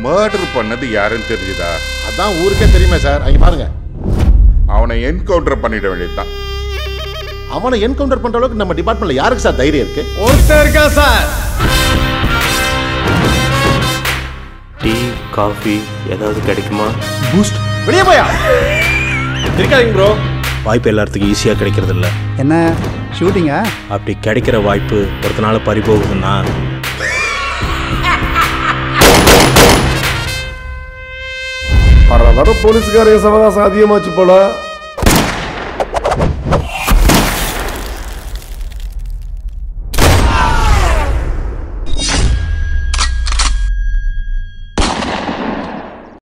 Murder பண்ணது யாருன்னு தெரிஞ்சுதா? அதான் ஊருக்கே தெரியுமே சார். அங்க பாருங்க. அவனை என்கவுண்டர் பண்ணிட வேண்டியதுதான். அவனை என்கவுண்டர் பண்ற அளவுக்கு நம்ம டிபார்ட்மெண்ட்ல யாருக்கு சார் தைரியம் இருக்கு? ஒருத்தர் இருக்கா சார். டீ காஃபி ஏதாவது கிடைக்குமா? பூஸ்ட் வெளியே போயா இருக்காதீங்க ப்ரோ. வாய்ப்பு எல்லாத்துக்கும் ஈஸியாக கிடைக்கிறது இல்லை. என்ன ஷூட்டிங்கா? அப்படி கிடைக்கிற வாய்ப்பு ஒருத்தனால பறி போகுதுன்னா வர போலீஸ்காரங்க சவகாசம் அதிகமாச்சு போல.